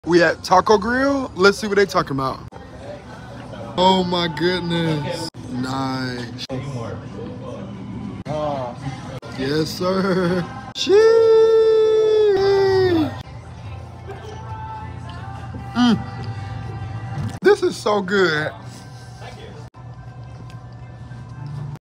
We at Taco Grill. Let's see what they talking about. Oh my goodness. Nice. Yes, sir. Sheesh. This is so good.